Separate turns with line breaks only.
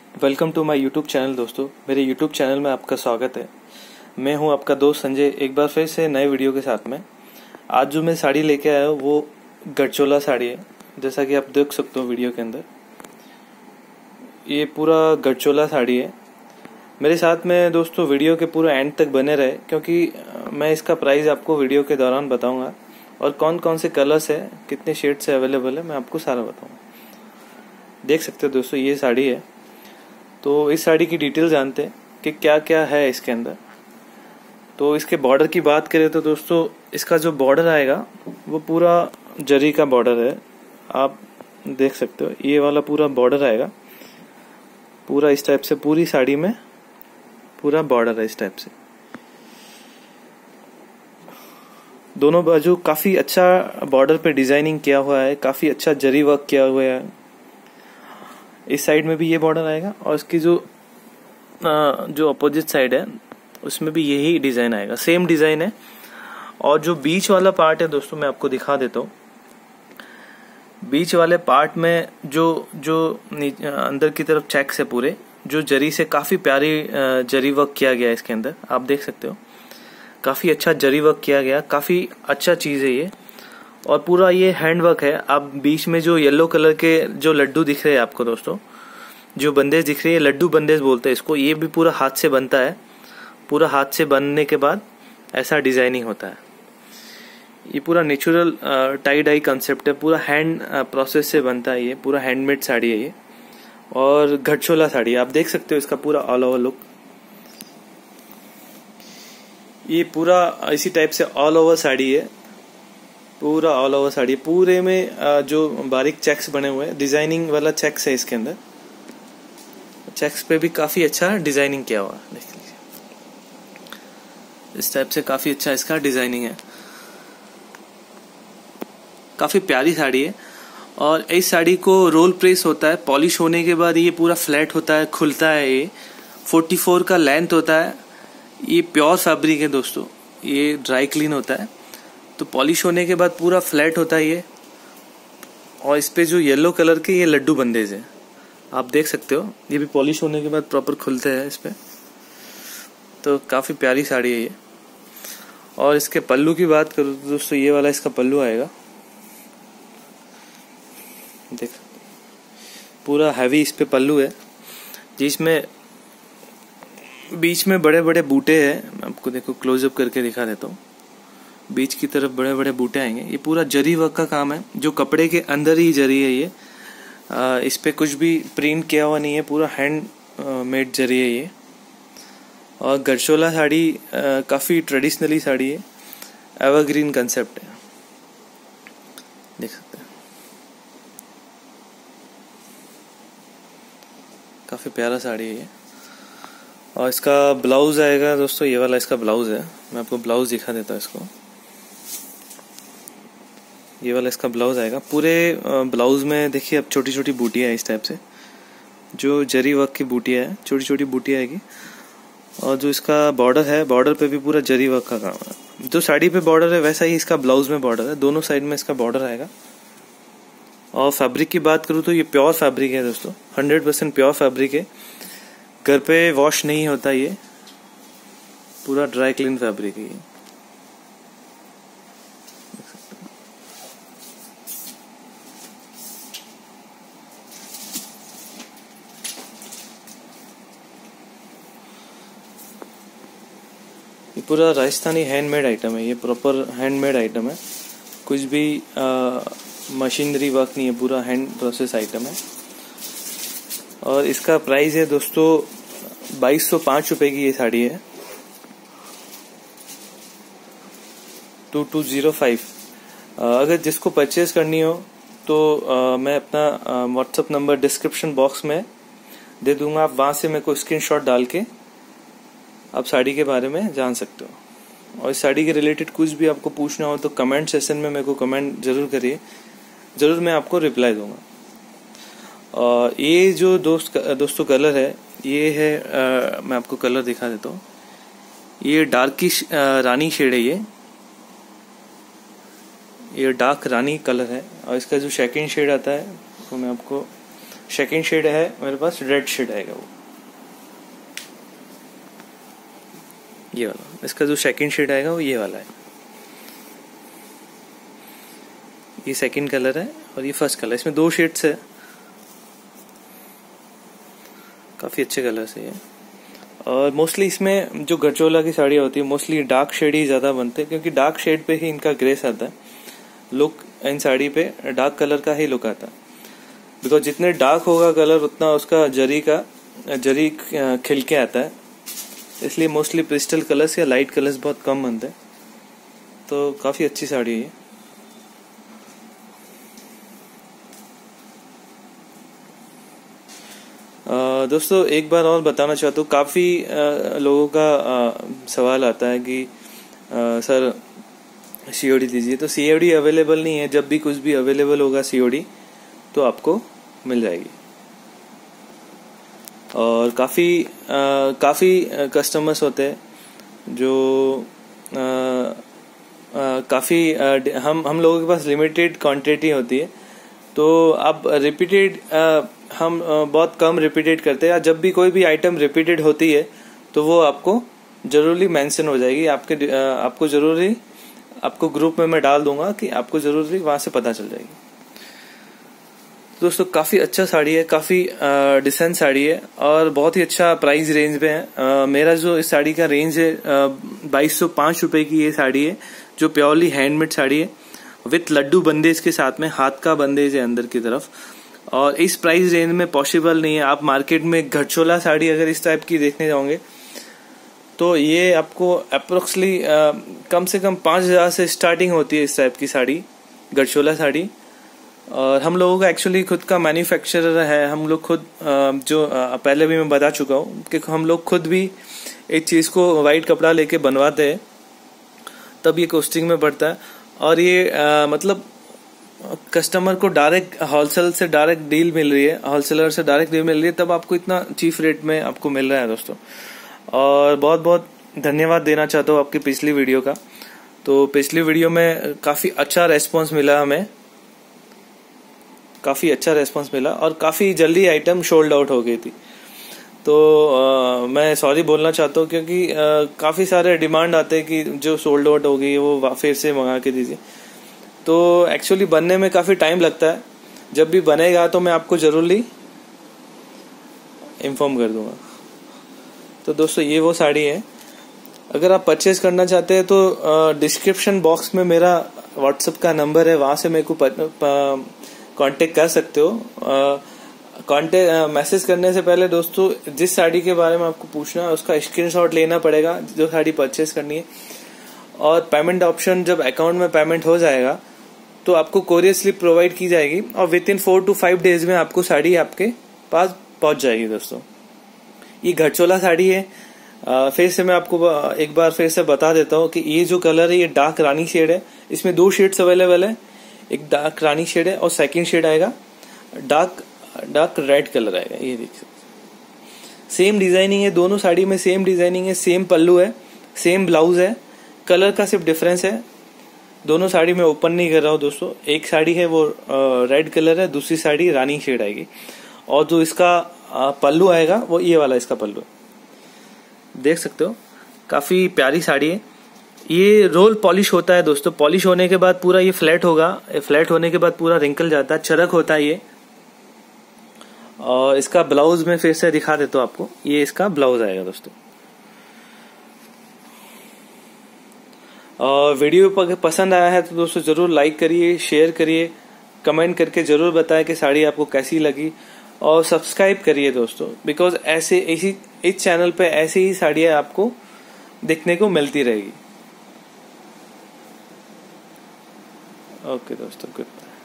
Welcome to my YouTube channel. दोस्तों, मेरे YouTube channel में आपका स्वागत है। मैं हूं आपका दोस्त संजय, एक बार फिर से नए वीडियो के साथ में। आज जो मैं साड़ी लेके आया हूं वो गढ़चोला साड़ी है। जैसा कि आप देख सकते हो वीडियो के अंदर, ये पूरा गढ़चोला साड़ी है। मेरे साथ में दोस्तों वीडियो के पूरा एंड तक बने रहे, क्योंकि मैं इसका प्राइस आपको वीडियो के दौरान बताऊंगा और कौन कौन से कलर्स है, कितने शेड से अवेलेबल है, मैं आपको सारा बताऊंगा। देख सकते हो दोस्तों, ये साड़ी है। तो इस साड़ी की डिटेल जानते हैं कि क्या क्या है इसके अंदर। तो इसके बॉर्डर की बात करें तो दोस्तों, इसका जो बॉर्डर आएगा वो पूरा जरी का बॉर्डर है। आप देख सकते हो, ये वाला पूरा बॉर्डर आएगा, पूरा इस टाइप से पूरी साड़ी में पूरा बॉर्डर है इस टाइप से। दोनों बाजू काफी अच्छा बॉर्डर पे डिजाइनिंग किया हुआ है, काफी अच्छा जरी वर्क किया हुआ है। इस साइड में भी ये बॉर्डर आएगा और इसकी जो अपोजिट साइड है उसमें भी यही डिजाइन आएगा, सेम डिजाइन है। और जो बीच वाला पार्ट है दोस्तों, मैं आपको दिखा देता हूँ। बीच वाले पार्ट में जो अंदर की तरफ चेक्स है पूरे, जो जरी से काफी प्यारी जरी वर्क किया गया है इसके अंदर। आप देख सकते हो, काफी अच्छा जरी वर्क किया गया, काफी अच्छा चीज है ये। और पूरा ये हैंड वर्क है। आप बीच में जो येलो कलर के जो लड्डू दिख रहे हैं आपको दोस्तों, जो बंदेज दिख रही है, लड्डू बंदेज बोलते हैं इसको, ये भी पूरा हाथ से बनता है। पूरा हाथ से बनने के बाद ऐसा डिजाइनिंग होता है। ये पूरा नेचुरल टाई डाई कंसेप्ट है, पूरा हैंड प्रोसेस से बनता है। ये पूरा हैंडमेड साड़ी है ये, और गढ़चोला साड़ी आप देख सकते हो। इसका पूरा ऑल ओवर लुक, ये पूरा इसी टाइप से ऑल ओवर साड़ी है, पूरा ऑल ओवर साड़ी। पूरे में जो बारीक चेक्स बने हुए हैं, डिजाइनिंग वाला चेक्स है इसके अंदर। चेक्स पे भी काफी अच्छा डिजाइनिंग किया हुआ है, देख लीजिए। इस टाइप से काफी अच्छा इसका डिजाइनिंग है, काफी प्यारी साड़ी है। और इस साड़ी को रोल प्रेस होता है, पॉलिश होने के बाद ये पूरा फ्लैट होता है, खुलता है। ये 44 का लेंथ होता है। ये प्योर फैब्रिक है दोस्तों, ये ड्राई क्लीन होता है। तो पॉलिश होने के बाद पूरा फ्लैट होता है ये। और इस पे जो येलो कलर के ये लड्डू बंदेज है, आप देख सकते हो। ये भी पॉलिश होने के बाद प्रॉपर खुलते हैं इस पे। तो काफी प्यारी साड़ी है ये। और इसके पल्लू की बात करूँ तो दोस्तों, ये वाला इसका पल्लू आएगा, देख, पूरा हैवी इस पे पल्लू है, जिसमें बीच में बड़े बड़े बूटे हैं। मैं आपको देखो क्लोजअप करके दिखा देता हूँ। बीच की तरफ बड़े बड़े बूटे आएंगे। ये पूरा जरी वर्क का काम है, जो कपड़े के अंदर ही जरी है ये। इस पे कुछ भी प्रिंट किया हुआ नहीं है, पूरा हैंड मेड जरी है ये। और गढ़चोला साड़ी काफी ट्रेडिशनली साड़ी है, एवरग्रीन कंसेप्ट है, देख सकते हैं। काफी प्यारा साड़ी है ये। और इसका ब्लाउज आएगा दोस्तों, ये वाला इसका ब्लाउज है। मैं आपको ब्लाउज दिखा देता हूँ इसको। ये वाला इसका ब्लाउज आएगा। पूरे ब्लाउज में देखिए, अब छोटी छोटी बूटियां है इस टाइप से, जो जरी वर्क की बूटियां है, छोटी छोटी बूटियां आएगी। और जो इसका बॉर्डर है, बॉर्डर पे भी पूरा जरी वर्क का काम है। जो साड़ी पे बॉर्डर है वैसा ही इसका ब्लाउज में बॉर्डर है, दोनों साइड में इसका बॉर्डर आएगा। और फैब्रिक की बात करूँ तो ये प्योर फैब्रिक है दोस्तों, 100% प्योर फैब्रिक है। घर पे वॉश नहीं होता, ये पूरा ड्राई क्लीन फैब्रिक है ये। ये पूरा राजस्थानी हैंडमेड आइटम है, ये प्रॉपर हैंडमेड आइटम है। कुछ भी मशीनरी वर्क नहीं है, पूरा हैंड प्रोसेस आइटम है। और इसका प्राइस है दोस्तों 2205 रुपए की ये साड़ी है, 2205। अगर जिसको परचेज करनी हो तो मैं अपना व्हाट्सएप नंबर डिस्क्रिप्शन बॉक्स में दे दूंगा। आप वहां से मेरे को स्क्रीनशॉट डाल के आप साड़ी के बारे में जान सकते हो। और इस साड़ी के रिलेटेड कुछ भी आपको पूछना हो तो कमेंट सेशन में मेरे को कमेंट जरूर करिए, जरूर मैं आपको रिप्लाई दूंगा। और ये जो दोस्तों कलर है, ये है मैं आपको कलर दिखा देता हूँ। ये डार्किश रानी शेड है ये डार्क रानी कलर है। और इसका जो सेकंड शेड आता है वो मैं आपको सेकंड शेड है मेरे पास रेड शेड आएगा वो, ये वाला। इसका जो सेकंड शेड आएगा वो ये वाला है, ये सेकंड कलर है और ये फर्स्ट कलर। इसमें 2 शेड्स है, काफी अच्छे कलर्स है ये। और मोस्टली इसमें जो गठचोला की साड़ियाँ होती है मोस्टली डार्क शेड ही ज्यादा बनते हैं, क्योंकि डार्क शेड पे ही इनका ग्रेस आता है। लुक इन साड़ी पे डार्क कलर का ही लुक आता है, बिकॉज जितने डार्क होगा कलर उतना उसका जरी खिल के आता है। इसलिए मोस्टली पेस्टल कलर्स या लाइट कलर्स बहुत कम बनते हैं। तो काफी अच्छी साड़ी है ये। दोस्तों एक बार और बताना चाहता हूँ, काफी लोगों का सवाल आता है कि सर सीओडी दीजिए। तो सीओडी अवेलेबल नहीं है, जब भी कुछ भी अवेलेबल होगा सीओडी तो आपको मिल जाएगी। और काफी कस्टमर्स होते हैं जो काफी हम लोगों के पास लिमिटेड क्वांटिटी होती है, तो आप रिपीटेड हम बहुत कम रिपीटेड करते हैं। जब भी कोई भी आइटम रिपीटेड होती है तो वो आपको जरूरी मेंशन हो जाएगी, आपको जरूरी आपको ग्रुप में मैं डाल दूंगा कि आपको जरूरी वहां से पता चल जाएगी। दोस्तों काफी अच्छा साड़ी है, काफी डिसेंट साड़ी है और बहुत ही अच्छा प्राइस रेंज में है। मेरा जो इस साड़ी का रेंज है 2205 रुपए की ये साड़ी है, जो प्योरली हैंडमेड साड़ी है विथ लड्डू बंदेज के साथ में, हाथ का बंदेज है अंदर की तरफ। और इस प्राइस रेंज में पॉसिबल नहीं है। आप मार्केट में गठचोला साड़ी अगर इस टाइप की देखने जाओगे तो ये आपको अप्रोक्सली कम से कम 5000 से स्टार्टिंग होती है इस टाइप की साड़ी, गठचोला साड़ी। और हम लोगों का एक्चुअली खुद का मैन्युफैक्चरर है, हम लोग खुद जो पहले भी मैं बता चुका हूँ कि हम लोग खुद भी एक चीज को वाइट कपड़ा लेके बनवाते हैं, तब ये कॉस्टिंग में पड़ता है। और ये मतलब कस्टमर को डायरेक्ट होलसेल से डायरेक्ट डील मिल रही है, होलसेलर से डायरेक्ट डील मिल रही है, तब आपको इतना चीप रेट में आपको मिल रहा है दोस्तों। और बहुत बहुत धन्यवाद देना चाहता हूँ आपकी पिछली वीडियो का। तो पिछली वीडियो में काफी अच्छा रेस्पॉन्स मिला, हमें काफी अच्छा रेस्पॉन्स मिला और काफी जल्दी आइटम सोल्ड आउट हो गई थी। तो मैं सॉरी बोलना चाहता हूँ, क्योंकि काफी सारे डिमांड आते हैं कि जो सोल्ड आउट हो गई है वो फिर से मंगा के दीजिए। तो एक्चुअली बनने में काफी टाइम लगता है, जब भी बनेगा तो मैं आपको जरूरी इन्फॉर्म कर दूंगा। तो दोस्तों ये वो साड़ी है, अगर आप परचेज करना चाहते हैं तो डिस्क्रिप्शन बॉक्स में मेरा व्हाट्सएप का नंबर है, वहां से मेरे को कांटेक्ट कर सकते हो। मैसेज करने से पहले दोस्तों जिस साड़ी के बारे में आपको पूछना है उसका स्क्रीनशॉट लेना पड़ेगा, जो साड़ी परचेज करनी है। और पेमेंट ऑप्शन, जब अकाउंट में पेमेंट हो जाएगा तो आपको कोरियर स्लिप प्रोवाइड की जाएगी और विद इन 4 to 5 डेज में आपको साड़ी आपके पास पहुंच जाएगी। दोस्तों ये गठचोला साड़ी है। फिर से मैं आपको एक बार फिर से बता देता हूँ कि ये जो कलर है ये डार्क रानी शेड है। इसमें 2 शेड्स अवेलेबल है, एक डार्क रानी शेड है और सेकंड शेड आएगा डार्क रेड कलर आएगा। ये देख सकते, सेम डिजाइनिंग है, दोनों साड़ी में सेम डिजाइनिंग है, सेम पल्लू है, सेम ब्लाउज है, कलर का सिर्फ डिफरेंस है। दोनों साड़ी में ओपन नहीं कर रहा हूँ दोस्तों, एक साड़ी है वो रेड कलर है, दूसरी साड़ी रानी शेड आएगी। और जो इसका पल्लू आएगा वो ये वाला इसका पल्लू देख सकते हो, काफी प्यारी साड़ी है। ये रोल पॉलिश होता है दोस्तों, पॉलिश होने के बाद पूरा ये फ्लैट होगा, फ्लैट होने के बाद पूरा रिंकल जाता है, चरक होता है ये। और इसका ब्लाउज में फिर से दिखा देता हूँ आपको, ये इसका ब्लाउज आएगा दोस्तों। और वीडियो पसंद आया है तो दोस्तों जरूर लाइक करिए, शेयर करिए, कमेंट करके जरूर बताएं कि साड़ी आपको कैसी लगी। और सब्सक्राइब करिए दोस्तों, बिकॉज इस चैनल पे ऐसी ही साड़ियां आपको देखने को मिलती रहेगी। ओके दोस्तों, गुड।